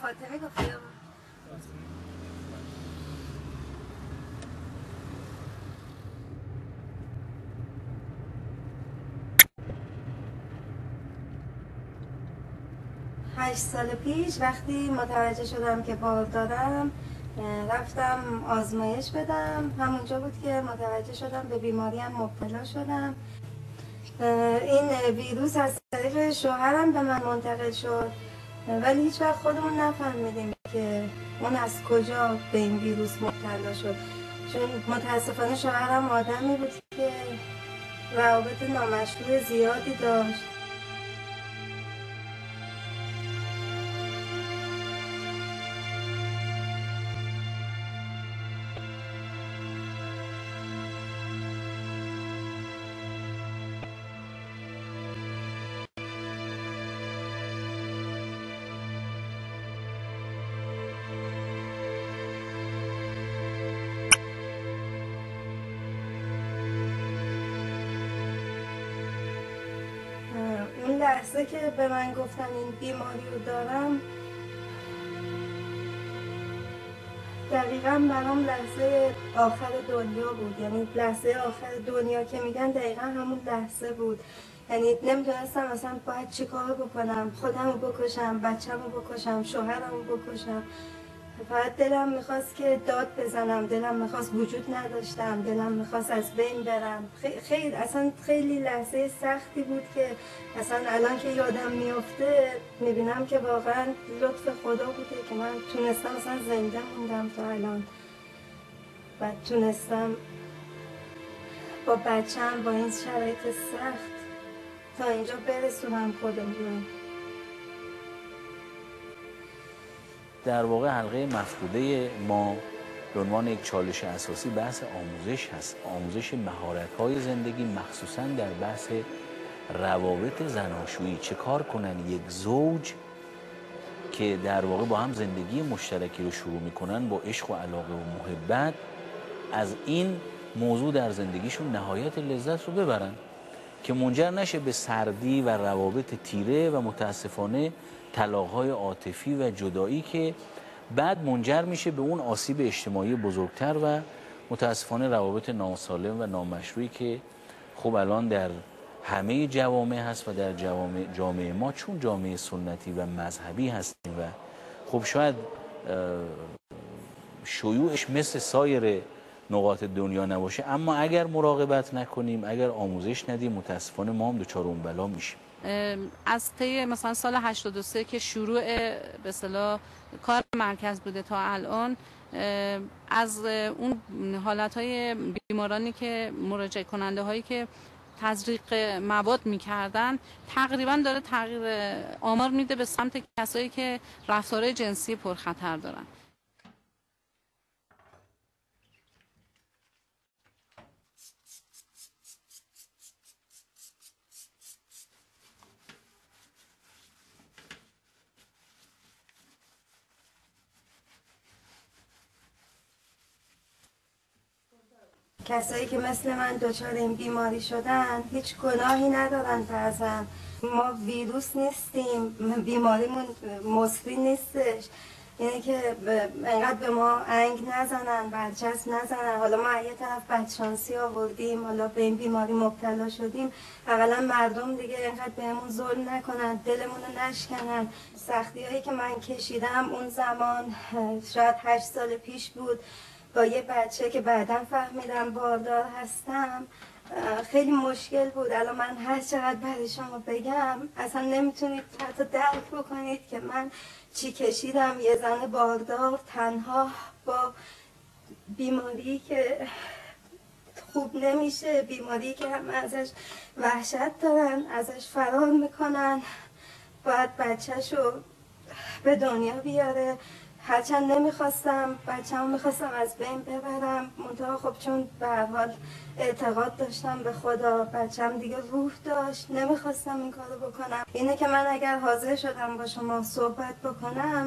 فاطمه گفتی 8 سال پیش وقتی متوجه شدم که بار دارم رفتم آزمایش بدم. همونجا بود که متوجه شدم به بیماریم مبتلا شدم. این ویروس از طریق شوهرم به من منتقل شد، ولی هیچ وقت خودمون نفهمیدیم که اون از کجا به این ویروس مبتلا شد، چون متاسفانه شوهرم آدمی بود که روابط نامشروع زیادی داشت. این لحظه که به من گفتن این بیماری رو دارم، دقیقا برام لحظه آخر دنیا بود. یعنی لحظه آخر دنیا که میگن دقیقا همون لحظه بود. یعنی نمیدونستم اصلا باید چی کار بکنم، خودم رو بکشم، بچم رو بکشم، شوهرم رو بکشم. فقط دلم میخواست که داد بزنم، دلم میخواست وجود نداشتم، دلم میخواست از بین برم. خیلی لحظه سختی بود که اصلا الان که یادم میفته میبینم که واقعا لطف خدا بوده که من تونستم اصلا زنده موندم تا الان و تونستم با بچم با این شرایط سخت تا اینجا برسونم خودمون. در واقع حلقه مفقوده ما به عنوان یک چالش اساسی بحث آموزش هست، آموزش مهارت‌های زندگی، مخصوصاً در بحث روابط زناشویی. چه کار کنن یک زوج که در واقع با هم زندگی مشترکی رو شروع میکنن با عشق و علاقه و محبت، از این موضوع در زندگیشون نهایت لذت رو ببرن که منجر نشه به سردی و روابط تیره و متاسفانه طلاق‌های عاطفی و جدایی که بعد منجر میشه به اون آسیب اجتماعی بزرگتر و متاسفانه روابط ناسالم و نامشروعی که خب الان در همه جوامع هست و در جامعه ما چون جامعه سنتی و مذهبی هستیم و خب شاید شیوعش مثل سایر نقاط دنیا نباشه، اما اگر مراقبت نکنیم، اگر آموزش ندیم، متاسفانه ما هم دچار اون بلا میشیم. از طی مثلا سال 83 که شروع به اصطلاح کار مرکز بوده تا الان، از اون حالتهای بیمارانی که مراجعه کننده هایی که تزریق مواد میکردن تقریبا داره تغییر آمار میده به سمت کسایی که رفتارهای جنسی پرخطر دارن. کسایی که مثل من دچار این بیماری شدن هیچ گناهی ندارن بعضن. ما ویروس نیستیم، بیماریمون مصری نیستش. اینه که انقدر به ما انگ نزنن، برچسب نزنن. حالا ما یه طرف بدشانسی آوردیم، حالا به این بیماری مبتلا شدیم، اولا مردم دیگه انقدر بهمون ظلم نکنن، دلمون رو نشکنن. سختی هایی که من کشیدم اون زمان شاید 8 سال پیش بود با یه بچه که بعداً فهمیدم باردار هستم، خیلی مشکل بود. الان من هر چقدر برای شما بگم اصلا نمیتونید حتی درک بکنید که من چی کشیدم. یه زن باردار تنها با بیماری که خوب نمیشه، بیماری که همه ازش وحشت دارن، ازش فرار میکنن، باید بچه‌شو به دنیا بیاره. هرچند نمیخواستم بچه‌مو میخواستم از بین ببرم، منتها خب چون به هر حال اعتقاد داشتم به خدا، بچه‌م دیگه روح داشت، نمیخواستم این کارو بکنم. اینه که من اگر حاضر شدم با شما صحبت بکنم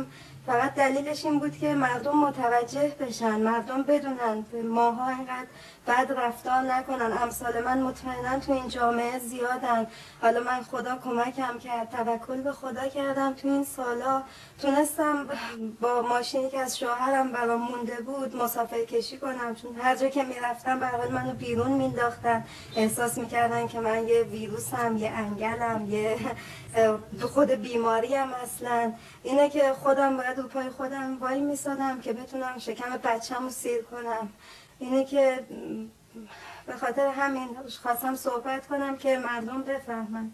فقط دلیلش این بود که مردم متوجه بشن، مردم بدونن ماها اینقدر بد رفتار نکنن. امثال من مطمئنا تو این جامعه زیادن. حالا من خدا کمکم کرد، توکل به خدا کردم، تو این سالا تونستم با ماشینی که از شوهرم برام مونده بود مسافر کشی کنم، چون هر جا که میرفتم برای منو بیرون مینداختن، احساس میکردن که من یه ویروسم، یه انگلم، یه خود بیماریم. اصلا اینه که خودم باید رو پای خودم وای میسادم که بتونم شکم بچه‌مو سیر کنم. اینه که به خاطر همین خواستم صحبت کنم که مردم بفهمن.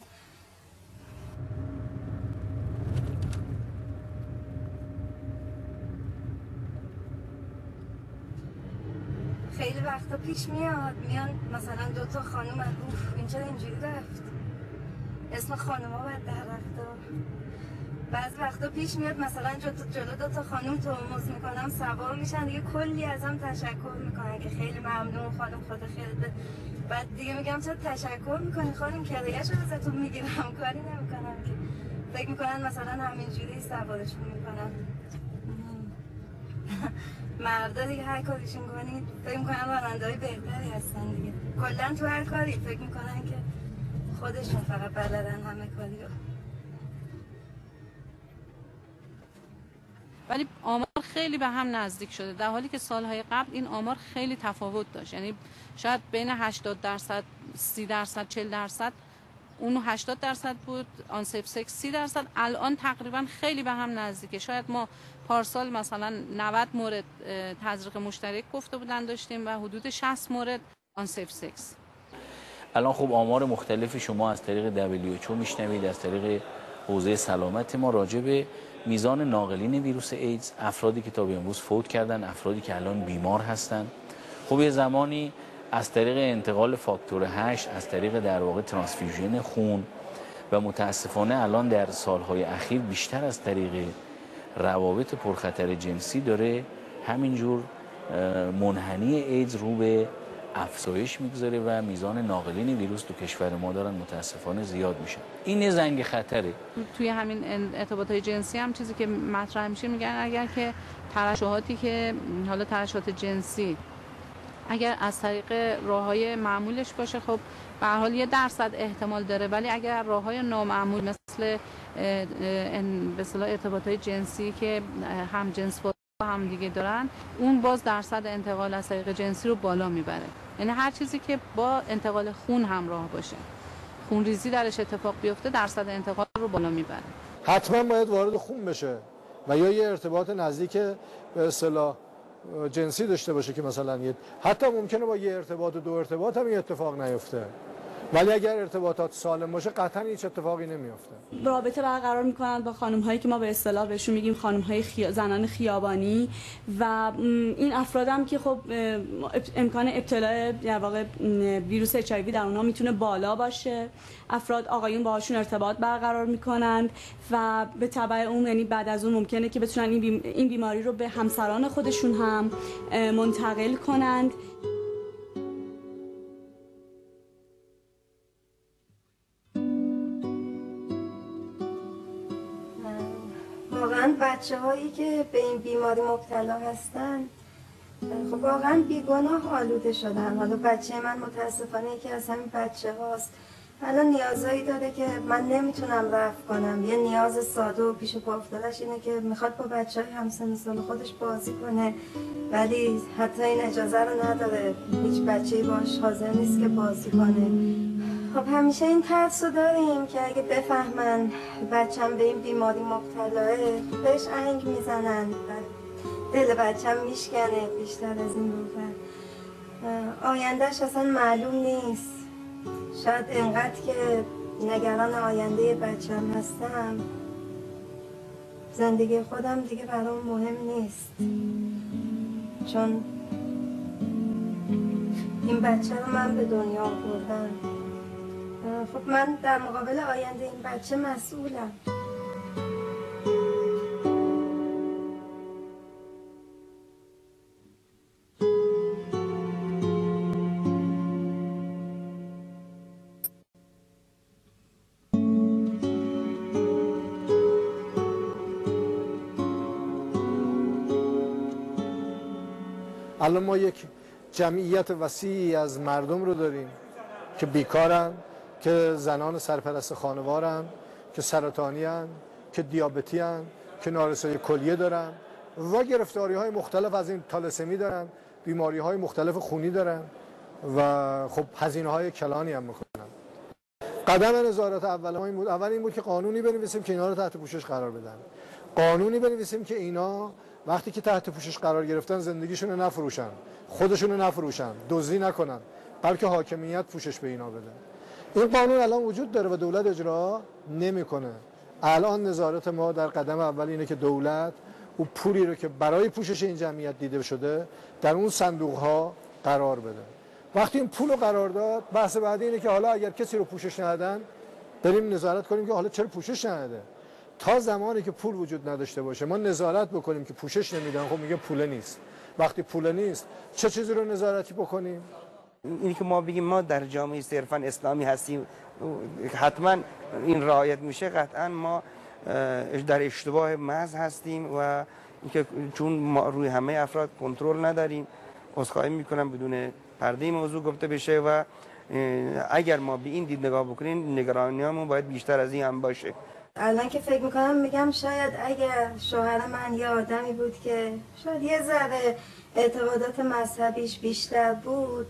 خیلی وقتا پیش میان مثلا دوتا خانوم این چرا اینجوری رفت، اسم خانوما باید در رفت. بعض وقتا پیش میاد مثلا جلو دوتا خانوم ترمز میکنم، سوار میشن دیگه کلی ازم تشکر میکنن که خیلی ممنون خانم، خدا خیرت. بعد دیگه میگم چرا تشکر میکنی خانم، کرایه‌شو ازتون میگیرم، کاری نمیکنم که. فکر میکنن مثلا همینجوری سوارشون میکنم. مردا دیگه هر کاریشون کنید فکر میکنن راننده‌های بهتری هستن دیگه. کلا تو هر کاری فکر میکنن که خودشون فقط بلدن همه کاری رو. ولی آمار خیلی به هم نزدیک شده، در حالی که سالهای قبل این آمار خیلی تفاوت داشت. یعنی شاید بین 80%، 30%، 40%، اون 80% بود، آن سیف سکس 30%. الان تقریبا خیلی به هم نزدیکه. شاید ما پارسال مثلا 90 مورد تزریق مشترک گفته بودن داشتیم و حدود 60 مورد آن سیف سکس. الان خب آمار مختلفی شما از طریق WHO میشنوید، از طریق حوزه سلامت ما، راجع به میزان ناقلین ویروس ایدز، افرادی که تا به امروز فوت کردن، افرادی که الان بیمار هستن. خب یه زمانی از طریق انتقال فاکتور 8، از طریق در واقع ترانسفیوژن خون، و متاسفانه الان در سالهای اخیر بیشتر از طریق روابط پرخطر جنسی داره همینجور منحنی ایدز رو به افزایش میگذاره و میزان ناقلین ویروس تو کشور ما دارن متاسفانه زیاد میشن. این یه زنگ خطره. توی همین ارتباطات جنسی هم چیزی که مطرح میشه، میگن اگر که ترشحاتی که حالا ترشحات جنسی اگر از طریق راههای معمولش باشه، خب به هر حال 1% احتمال داره، ولی اگر راههای نامعمول مثل به اصطلاح ارتباطات جنسی که هم جنس با هم دیگه دارن، اون باز درصد انتقال از طریق جنسی رو بالا میبره. یعنی هر چیزی که با انتقال خون همراه باشه، خونریزی درش اتفاق بیفته، درصد انتقال رو بالا میبره. حتما باید وارد خون بشه و یا یه ارتباط نزدیک به اصطلاح جنسی داشته باشه که مثلا حتی ممکنه با یه ارتباط و 2 ارتباط هم این اتفاق نیفته، ولی اگر ارتباطات سالم باشه قطعا هیچ اتفاقی نمیفته. رابطه برقرار میکنن با خانم هایی که ما به اصطلاح بهشون میگیم خانم های زنان خیابانی، و این افراد هم که خب امکان ابتلا در واقع ویروس اچ آی وی در اونها میتونه بالا باشه. افراد آقایون باهاشون ارتباط برقرار میکنن و به تبع اون، یعنی بعد از اون ممکنه که بتونن این بیماری رو به همسران خودشون هم منتقل کنند. واقعا بچه هایی که به این بیماری مبتلا هستن خب واقعا بیگناه آلوده شدن. حالا بچه من متاسفانه یکی از همین بچه هاست، الان نیازایی داره که من نمیتونم رفع کنم. یه نیاز ساده و پیش پا افتادش اینه که میخواد با بچه های همسن سال خودش بازی کنه، ولی حتی این اجازه رو نداره، هیچ بچه‌ای باش حاضر نیست که بازی کنه. خب همیشه این ترس رو داریم که اگه بفهمن بچم به این بیماری مبتلاه، بهش انگ میزنن، دل بچم میشکنه بیشتر از این بفر. آیندهش اصلا معلوم نیست. شاید اینقدر که نگران آینده بچم هستم، زندگی خودم دیگه برام مهم نیست، چون این بچه رو من به دنیا آوردم. خب من در مقابل آینده این بچه مسئولم. الان ما یک جمعیت وسیعی از مردم رو داریم که بیکارن، که زنان سرپرست خانوارن، که سرطانیان، که دیابتیان، که نارسایی کلیه دارن و گرفتاری‌های مختلف از این تالسمی دارن، بیماری‌های مختلف خونی دارن و خب هزینه‌های کلانی هم میکنن. قدم نظارت اول ما این بود که قانونی بنویسیم که اینا رو تحت پوشش قرار بدن. قانونی بنویسیم که اینا وقتی که تحت پوشش قرار گرفتن زندگیشون رو نفروشن، خودشون رو نفروشن، دزدی نکنن، بلکه حاکمیت پوشش به اینا بده. این قانون الان وجود داره و دولت اجرا نمیکنه. الان نظارت ما در قدم اول اینه که دولت اون پولی رو که برای پوشش این جمعیت دیده شده در اون صندوق ها قرار بده. وقتی این پول رو قرار داد، بحث بعدی اینه که حالا اگر کسی رو پوشش ندادن بریم نظارت کنیم که حالا چرا پوشش نداده. تا زمانی که پول وجود نداشته باشه ما نظارت بکنیم که پوشش نمیدن، خب میگه پول نیست. وقتی پول نیست چه چیزی رو نظارتی بکنیم؟ اینی که ما بگیم ما در جامعه صرفا اسلامی هستیم حتما این رعایت میشه، قطعا ما در اشتباه محض هستیم و اینکه چون ما روی همه افراد کنترل نداریم. عذرخواهی میکنم بدون پرده موضوع گفته بشه و اگر ما به این دید نگاه بکنیم نگرانیامون باید بیشتر از این هم باشه. الان که فکر میکنم میگم شاید اگر شوهر من یه آدمی بود که شاید یه ذره اعتقادات مذهبیش بیشتر بود،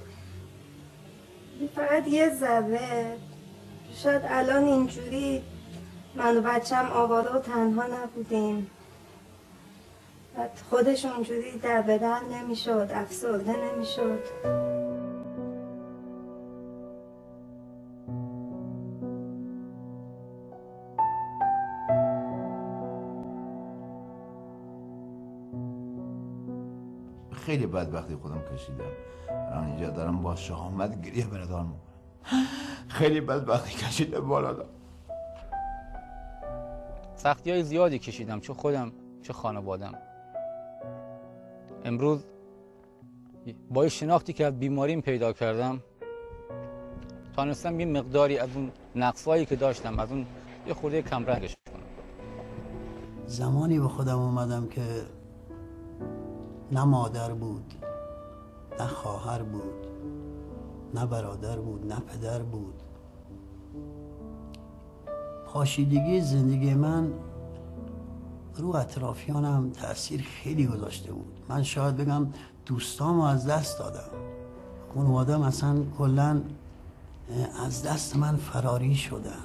فقط یه ذره، شاید الان اینجوری من و بچم آواره و تنها نبودیم، خودش اونجوری در بدر نمیشد، افسرده نمیشد. خیلی بدبختی خودم کشیدم. الان اینجا دارم با شهامت گریه بردارم میکنم. خیلی بدبختی کشیدم بالا دارم. سختی های زیادی کشیدم، چه خودم چه خانوادم. امروز با شناختی که از بیماریم پیدا کردم تانستم یه مقداری از اون نقصایی که داشتم از اون یه خورده کمرنگش کنم. زمانی به خودم اومدم که نه مادر بود، نه خواهر بود، نه برادر بود، نه پدر بود. پاشیدگی زندگی من رو اطرافیانم تأثیر خیلی گذاشته بود. من شاید بگم دوستامو از دست دادم، خانواده‌ام اصلا کلاً از دست من فراری شدن.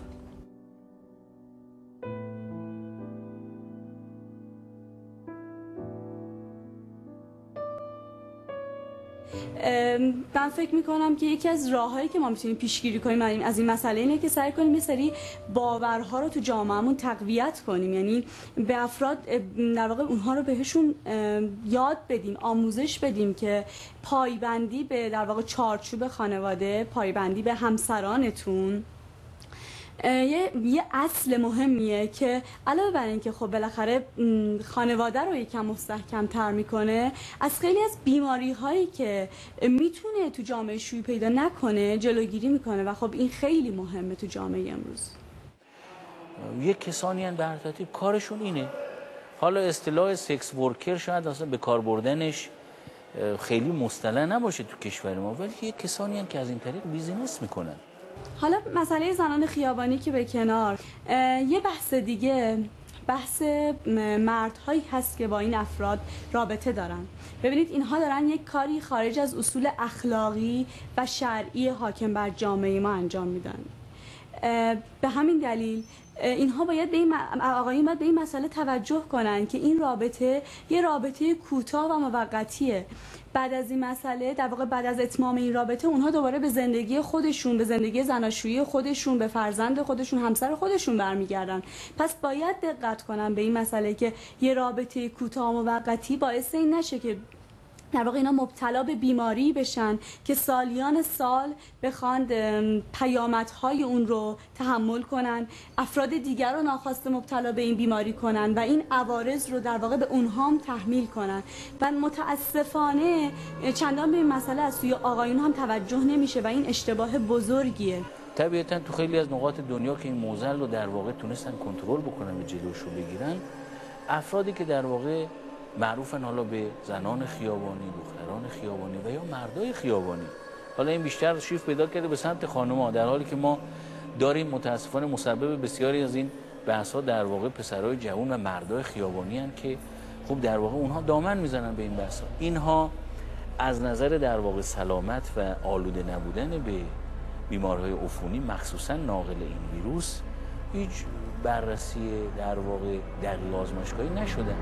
من فکر میکنم که یکی از راههایی که ما میتونیم پیشگیری کنیم از این مسئله اینه که سعی کنیم یه سری باورها رو تو جامعهمون تقویت کنیم، یعنی به افراد در واقع اونها رو بهشون یاد بدیم، آموزش بدیم که پایبندی به در واقع چارچوب خانواده، پایبندی به همسرانتون یه اصل مهمیه که علاوه بر این که خب بالاخره خانواده رو یکم مستحکم تر میکنه، از خیلی از بیماری هایی که میتونه تو جامعه شیوع پیدا نکنه جلوگیری میکنه و خب این خیلی مهمه تو جامعه امروز. یک کسانی هستند در ترتیب کارشون اینه. حالا اصطلاح سکس ورکر شاید اصلا به کار بردنش خیلی مصطلح نباشه تو کشور ما، ولی یک کسانی هستند که از این طریق بیزینس میکنن. حالا مسئله زنان خیابانی که به کنار، یه بحث دیگه بحث مردهایی هست که با این افراد رابطه دارن. ببینید اینها دارن یک کاری خارج از اصول اخلاقی و شرعی حاکم بر جامعه ما انجام میدن. به همین دلیل اینها باید به این آقایون باید به این مسئله توجه کنن که این رابطه یه رابطه کوتاه و موقتیه. بعد از این مسئله در واقع بعد از اتمام این رابطه اونها دوباره به زندگی خودشون، به زندگی زناشویی خودشون، به فرزند خودشون، همسر خودشون برمیگردن. پس باید دقت کنن به این مسئله که یه رابطه کوتاه و موقتی باعث این نشه که در واقع اینا مبتلا به بیماری بشن که سالیان سال بخوان پیامدهای اون رو تحمل کنن، افراد دیگر رو ناخواسته مبتلا به این بیماری کنن و این عوارض رو در واقع به اونها هم تحمیل کنن. و متاسفانه چندان به این مسئله از سوی آقایون هم توجه نمیشه و این اشتباه بزرگیه. طبیعتا تو خیلی از نقاط دنیا که این موزل رو در واقع تونستن کنترل بکنن و جلوش رو بگیرن، افرادی که در واقع معروفن حالا به زنان خیابانی، دختران خیابانی و یا مردای خیابانی. حالا این بیشتر شیفت پیدا کرده به سمت خانم‌ها، در حالی که ما داریم متاسفانه مسبب بسیاری از این بحث‌ها در واقع پسرای جوان و مردای خیابانی هستند که خب در واقع اونها دامن میزنن به این بحث‌ها. اینها از نظر در واقع سلامت و آلوده نبودن به بیماری‌های عفونی مخصوصا ناقل این ویروس هیچ بررسی در واقع دقیق آزمایشگاهی نشده.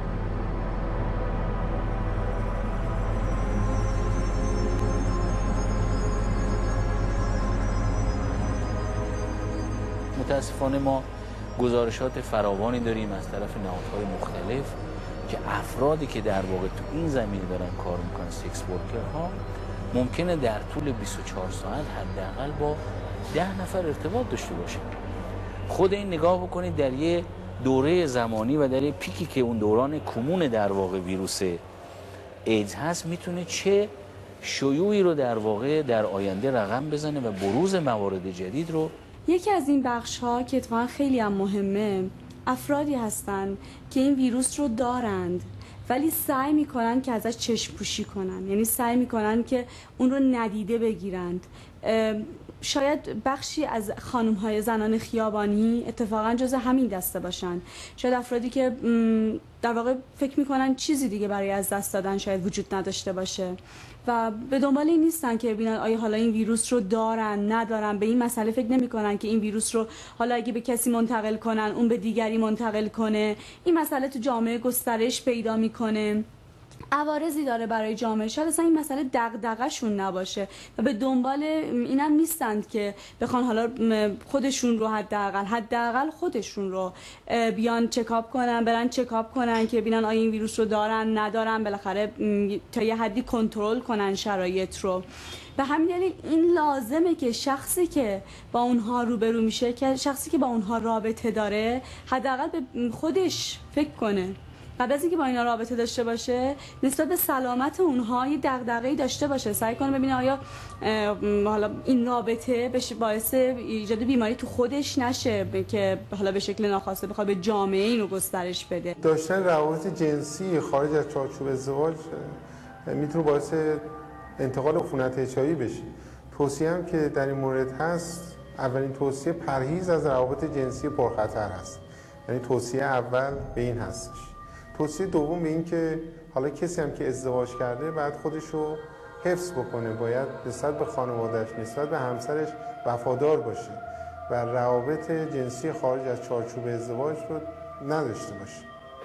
متاسفانه ما گزارشات فراوانی داریم از طرف نهادهای مختلف که افرادی که در واقع تو این زمینه دارن کار میکنن، سکس ورکرها، ممکنه در طول 24 ساعت حداقل با 10 نفر ارتباط داشته باشن. خود این نگاه بکنید در یه دوره زمانی و در یه پیکی که اون دوران کمون در واقع ویروس ایدز هست میتونه چه شیوعی رو در واقع در آینده رقم بزنه و بروز موارد جدید رو. یکی از این بخش ها که اتفاقا خیلی هم مهمه، افرادی هستن که این ویروس رو دارند ولی سعی میکنن که ازش چشم پوشی کنن، یعنی سعی میکنن که اون رو ندیده بگیرند. شاید بخشی از خانم های زنان خیابانی اتفاقا جز همین دسته باشن. شاید افرادی که در واقع فکر میکنن چیزی دیگه برای از دست دادن شاید وجود نداشته باشه و به دنبال این نیستن که ببینن آیا حالا این ویروس رو دارن ندارن. به این مسئله فکر نمیکنن که این ویروس رو حالا اگه به کسی منتقل کنن اون به دیگری منتقل کنه. این مسئله تو جامعه گسترش پیدا میکنه، عوارضی داره برای جامعه. شاید اصلا این مسئله دغدغه‌شون نباشه و به دنبال اینم نیستند که بخوان حالا خودشون رو حداقل خودشون رو بیان چکاپ کنن، برن چکاپ کنن که ببینن آیا این ویروس رو دارن ندارن، بالاخره تا یه حدی کنترل کنن شرایط رو. به همین دلیل این لازمه که شخصی که با اونها روبرو میشه، که شخصی که با اونها رابطه داره، حداقل به خودش فکر کنه قبل از اینکه با اینا رابطه داشته باشه، نسبت به سلامت اونها یه دغدغه‌ای داشته باشه، سعی کنه ببینه آیا حالا این رابطه باعث ایجاد بیماری تو خودش نشه که حالا به شکل ناخواسته بخواد به جامعه اینو گسترش بده. داشتن روابط جنسی خارج از چارچوب ازدواج میتونه باعث انتقال عفونت اچ‌آی‌وی بشه. توصیه هم که در این مورد هست، اولین توصیه پرهیز از روابط جنسی پرخطر هست. یعنی توصیه اول به این هستش. توصیه دوم به این که حالا کسی هم که ازدواج کرده بعد خودش رو حفظ بکنه، باید نسبت به خانواده‌اش، نسبت به همسرش وفادار باشه و روابط جنسی خارج از چارچوب ازدواج رو نداشته باشه.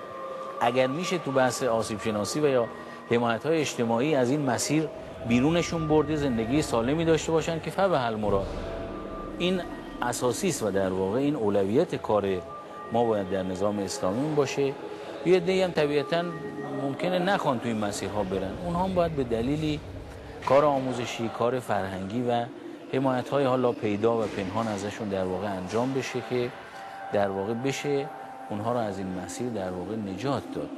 اگر میشه تو بحث آسیب شناسی و یا حمایت‌های اجتماعی از این مسیر بیرونشون برده، زندگی سالمی داشته باشن که فبحل مراد. این اساسی است و در واقع این اولویت کار ما باید در نظام اسلامی باشه. یه عده‌ای هم طبیعتاً ممکنه نخوان تو این مسیرها برن، اونها هم باید به دلیلی کار آموزشی، کار فرهنگی و حمایت‌های حالا پیدا و پنهان ازشون در واقع انجام بشه که در واقع بشه اونها رو از این مسیر در واقع نجات داد.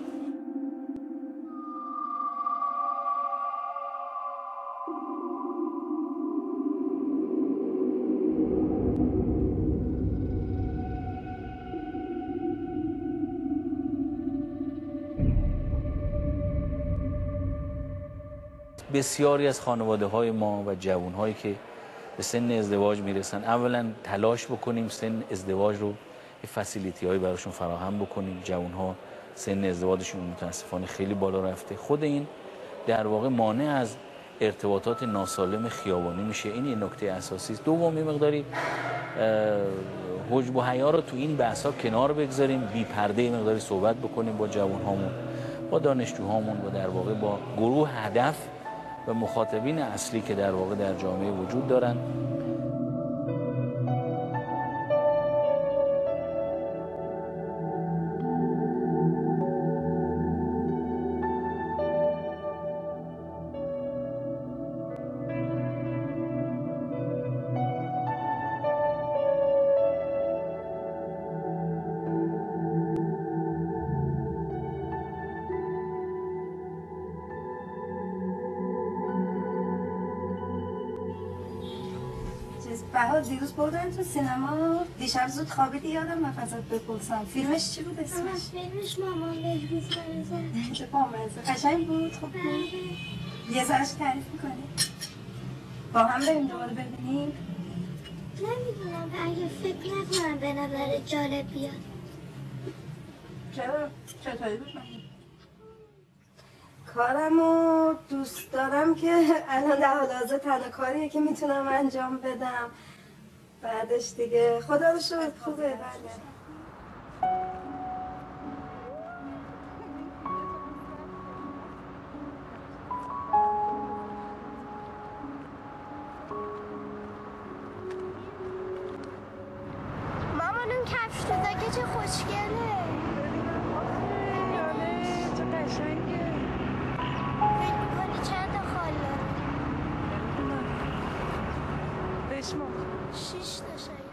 بسیاری از خانواده‌های ما و جوان‌هایی که به سن ازدواج میرسن، اولا تلاش بکنیم سن ازدواج رو فسیلیتی‌هایی براشون فراهم بکنیم. جوان‌ها سن ازدواجشون متاسفانه خیلی بالا رفته. خود این در واقع مانع از ارتباطات ناسالم خیابانی میشه. این یه نکته اساسی است. دوم، مقداری حجب و حیا رو تو این بحث‌ها کنار بگذاریم، بی پرده مقداری صحبت بکنیم با جوان‌هامون، با دانشجوهامون و در واقع با گروه هدف و مخاطبین اصلی که در واقع در جامعه وجود دارن. بهار دیروز بردن تو سینما، دیشب زود خوابیدی یادم نفست بپرسم فیلمش چی بود اسمش؟ فیلمش مامان بهروز مرزا. چه بامزه، قشنگ بود. خب یه ذرهش تعریف میکنی؟ با هم بریم دوباره ببینیم؟ نمیدونم، اگه فکر نکنم به نظر جالب بیاد. چرا؟ چطوری بود؟ کارمو دوست دارم که الان در حال حاضر تنها کاریه که میتونم انجام بدم. بعدش دیگه خدا رو شکر خوبه. بله. مامان اون کفش دوزاکه چه خوشگله. چه قشنگه. فکر میکنی چند تا خال داره؟ بشمار. 6 تا شاید.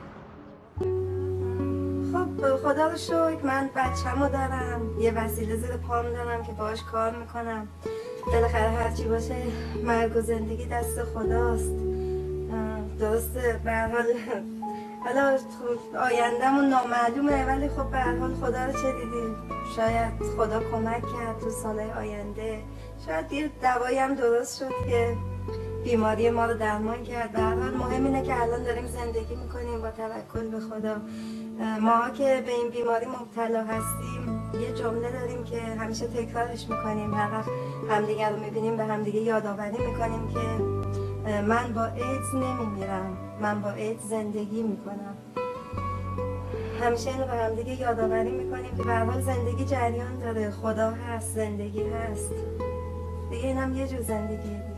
خب خدا رو شکر من بچه‌مو دارم، یه وسیله زیر پام دارم که باهاش کار میکنم. بالاخره هرچی باشه مرگ و زندگی دست خداست. درسته به هر حال حالا آینده‌مون نامعلومه، ولی خب به هر حال خدا رو چه دیدی؟ شاید خدا کمک کرد تو سالهای آینده، شاید یه دوایی هم درست شد که بیماری ما رو درمان کرد. به هر حال مهم اینه که الان داریم زندگی میکنیم با توکل به خدا. ما که به این بیماری مبتلا هستیم یه جمله داریم که همیشه تکرارش میکنیم، هر وقت همدیگه رو میبینیم به همدیگه یادآوری میکنیم که من با ایدز نمیمیرم، من با ایدز زندگی میکنم. همیشه اینو به همدیگه یادآوری میکنیم که به هر حال زندگی جریان داره، خدا هست، زندگی هست دیگه، اینم یه جور زندگیه.